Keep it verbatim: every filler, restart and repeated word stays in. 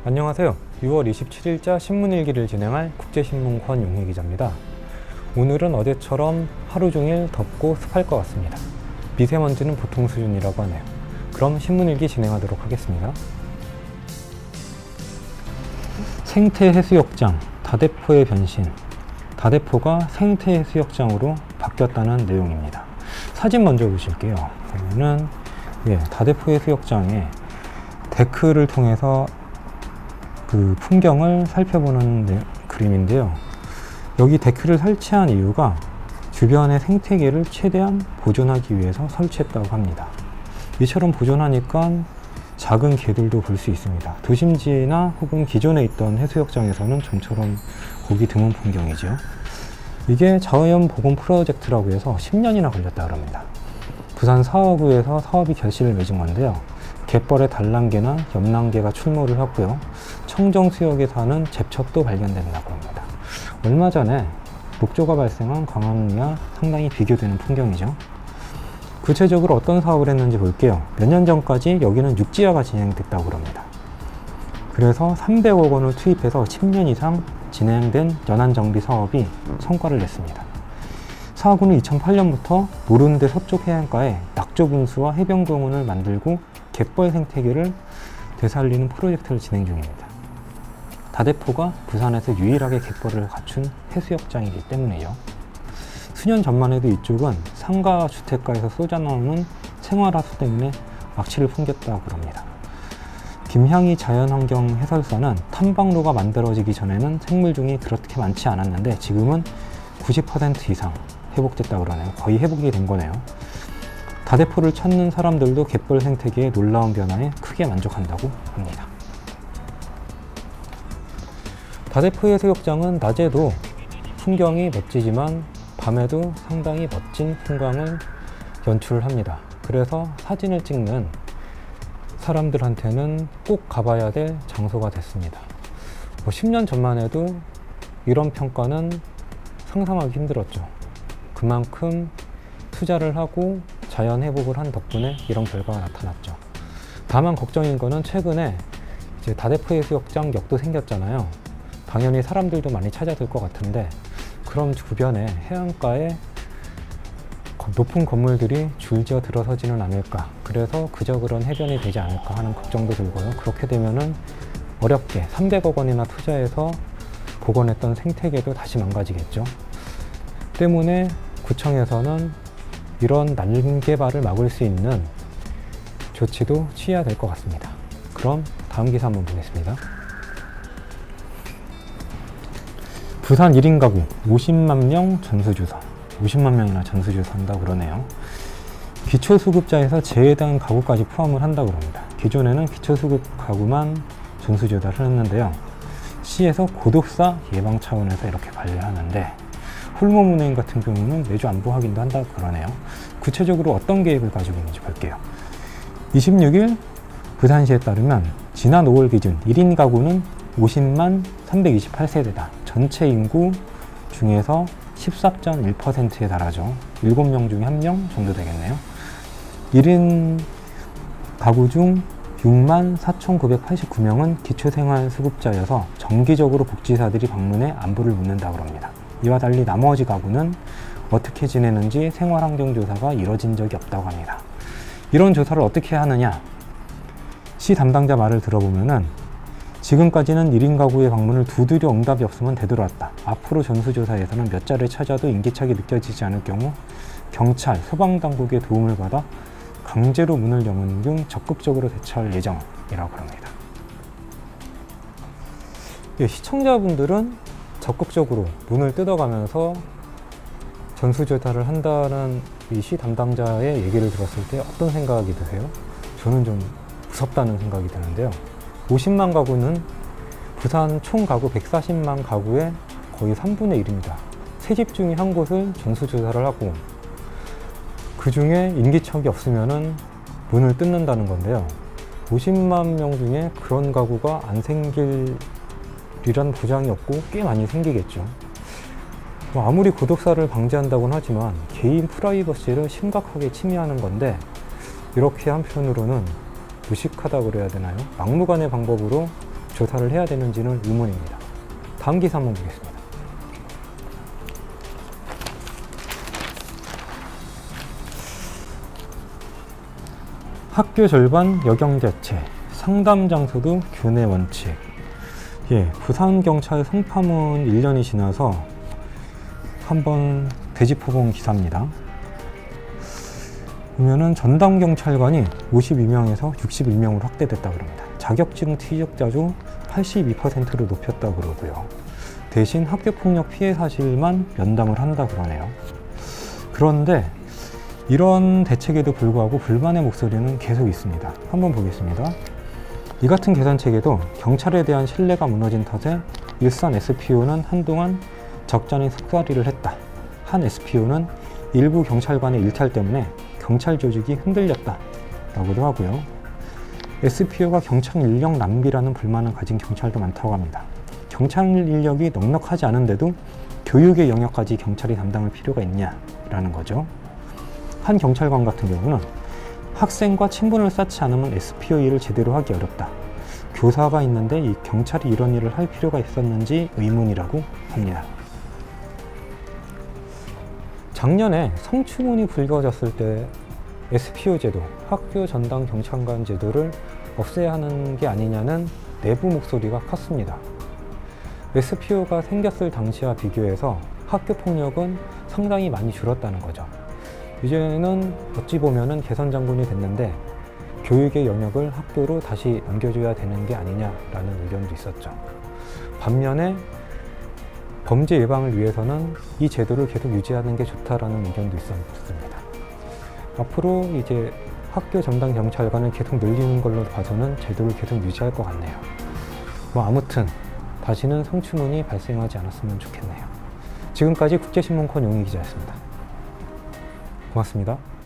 안녕하세요. 유월 이십칠일자 신문일기를 진행할 국제신문 권용희 기자입니다. 오늘은 어제처럼 하루 종일 덥고 습할 것 같습니다. 미세먼지는 보통 수준이라고 하네요. 그럼 신문일기 진행하도록 하겠습니다. 생태해수욕장, 다대포의 변신. 다대포가 생태해수욕장으로 바뀌었다는 내용입니다. 사진 먼저 보실게요. 그러면은 예, 다대포 해수욕장에 데크를 통해서 그 풍경을 살펴보는 네, 그림인데요. 여기 데크를 설치한 이유가 주변의 생태계를 최대한 보존하기 위해서 설치했다고 합니다. 이처럼 보존하니까 작은 개들도 볼 수 있습니다. 도심지나 혹은 기존에 있던 해수욕장에서는 좀처럼 보기 드문 풍경이죠. 이게 자연보건 프로젝트라고 해서 십 년이나 걸렸다고 합니다. 부산 사업구에서 사업이 결실을 맺은 건데요. 갯벌에 단란개나 염란개가 출몰을 했고요. 청정수역에 사는 제첩도 발견된다고 합니다. 얼마 전에 녹조가 발생한 광안리와 상당히 비교되는 풍경이죠. 구체적으로 어떤 사업을 했는지 볼게요. 몇 년 전까지 여기는 육지화가 진행됐다고 합니다. 그래서 삼백억 원을 투입해서 십 년 이상 진행된 연안정비 사업이 성과를 냈습니다. 사업은 이천팔년부터 노른대 서쪽 해안가에 낙조분수와 해변공원을 만들고 갯벌 생태계를 되살리는 프로젝트를 진행 중입니다. 다대포가 부산에서 유일하게 갯벌을 갖춘 해수욕장이기 때문이죠. 수년 전만 해도 이쪽은 상가 주택가에서 쏟아나오는 생활하수 때문에 악취를 풍겼다고 합니다. 김향희 자연환경 해설사는 탐방로가 만들어지기 전에는 생물종이 그렇게 많지 않았는데 지금은 구십 퍼센트 이상 회복됐다고 그러네요. 거의 회복이 된 거네요. 다대포를 찾는 사람들도 갯벌 생태계의 놀라운 변화에 크게 만족한다고 합니다. 다대포 해수욕장은 낮에도 풍경이 멋지지만 밤에도 상당히 멋진 풍광을 연출합니다. 그래서 사진을 찍는 사람들한테는 꼭 가봐야 될 장소가 됐습니다. 뭐 십 년 전만 해도 이런 평가는 상상하기 힘들었죠. 그만큼 투자를 하고 자연 회복을 한 덕분에 이런 결과가 나타났죠. 다만 걱정인 거는 최근에 이제 다대포 해수욕장 역도 생겼잖아요. 당연히 사람들도 많이 찾아들 것 같은데 그럼 주변에 해안가에 높은 건물들이 줄지어 들어서지는 않을까, 그래서 그저 그런 해변이 되지 않을까 하는 걱정도 들고요. 그렇게 되면은 어렵게 삼백억 원이나 투자해서 복원했던 생태계도 다시 망가지겠죠. 때문에 구청에서는 이런 난개발을 막을 수 있는 조치도 취해야 될 것 같습니다. 그럼 다음 기사 한번 보겠습니다. 부산 일 인 가구 오십만 명 전수조사. 오십만 명이나 전수조사 한다고 그러네요. 기초수급자에서 제외된 가구까지 포함을 한다고 합니다. 기존에는 기초수급 가구만 전수조사를 했는데요. 시에서 고독사 예방 차원에서 이렇게 관리를 하는데 홀몸은행 같은 경우는 매주 안보 확인도 한다고 그러네요. 구체적으로 어떤 계획을 가지고 있는지 볼게요. 이십육일 부산시에 따르면 지난 오월 기준 일 인 가구는 오십만 삼백이십팔 세대다. 전체 인구 중에서 십사 점 일 퍼센트에 달하죠. 일곱 명 중에 한 명 정도 되겠네요. 일 인 가구 중 육만 사천구백팔십구 명은 기초생활수급자여서 정기적으로 복지사들이 방문해 안부를 묻는다고 합니다. 이와 달리 나머지 가구는 어떻게 지내는지 생활환경조사가 이뤄진 적이 없다고 합니다. 이런 조사를 어떻게 하느냐? 시 담당자 말을 들어보면은 지금까지는 일 인 가구의 방문을 두드려 응답이 없으면 되돌아왔다. 앞으로 전수조사에서는 몇 자를 찾아도 인기척이 느껴지지 않을 경우 경찰, 소방당국의 도움을 받아 강제로 문을 여는 등 적극적으로 대처할 예정이라고 합니다. 예, 시청자분들은 적극적으로 문을 뜯어가면서 전수조사를 한다는 이 시 담당자의 얘기를 들었을 때 어떤 생각이 드세요? 저는 좀 무섭다는 생각이 드는데요. 오십만 가구는 부산 총 가구 백사십만 가구의 거의 삼분의 일입니다. 세 집 중에 한 곳을 전수조사를 하고 그 중에 인기척이 없으면 문을 뜯는다는 건데요. 오십만 명 중에 그런 가구가 안 생길 이란 보장이 없고 꽤 많이 생기겠죠. 뭐 아무리 고독사를 방지한다고는 하지만 개인 프라이버시를 심각하게 침해하는 건데 이렇게 한편으로는 무식하다고 그래야 되나요? 막무가내 방법으로 조사를 해야 되는지는 의문입니다. 다음 기사 한번 보겠습니다. 학교 절반 여경자체, 상담 장소도 교내 원칙. 예, 부산경찰 성파문 일 년이 지나서 한번 되짚어본 기사입니다. 보면은 전담경찰관이 오십이 명에서 육십일 명으로 확대됐다고 합니다. 자격증 취득자도 팔십이 퍼센트로 높였다고 그러고요. 대신 학교폭력 피해 사실만 면담을 한다고 그러네요. 그런데 이런 대책에도 불구하고 불만의 목소리는 계속 있습니다. 한번 보겠습니다. 이 같은 계산책에도 경찰에 대한 신뢰가 무너진 탓에 일산 에스피오는 한동안 적잖은 속살이를 했다. 한 에스피오는 일부 경찰관의 일탈 때문에 경찰 조직이 흔들렸다 라고도 하고요. 에스피오가 경찰 인력 낭비라는 불만을 가진 경찰도 많다고 합니다. 경찰 인력이 넉넉하지 않은데도 교육의 영역까지 경찰이 담당할 필요가 있냐라는 거죠. 한 경찰관 같은 경우는 학생과 친분을 쌓지 않으면 에스피오 일을 제대로 하기 어렵다. 교사가 있는데 이 경찰이 이런 일을 할 필요가 있었는지 의문이라고 합니다. 작년에 성추문이 불거졌을 때 에스피오 제도, 학교 전담 경찰관 제도를 없애야 하는 게 아니냐는 내부 목소리가 컸습니다. 에스피오가 생겼을 당시와 비교해서 학교 폭력은 상당히 많이 줄었다는 거죠. 이제는 어찌 보면은 개선 장군이 됐는데 교육의 영역을 학교로 다시 넘겨줘야 되는 게 아니냐라는 의견도 있었죠. 반면에 범죄 예방을 위해서는 이 제도를 계속 유지하는 게 좋다라는 의견도 있었습니다. 앞으로 이제 학교 전담 경찰관을 계속 늘리는 걸로 봐서는 제도를 계속 유지할 것 같네요. 뭐 아무튼 다시는 성추문이 발생하지 않았으면 좋겠네요. 지금까지 국제신문권 용희 기자였습니다. 고맙습니다.